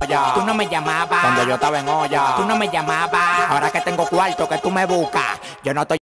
olla. Tú no me llamabas Cuando yo estaba en olla. Tú no me llamabas. Ahora que tengo cuarto que tú me buscas, yo no estoy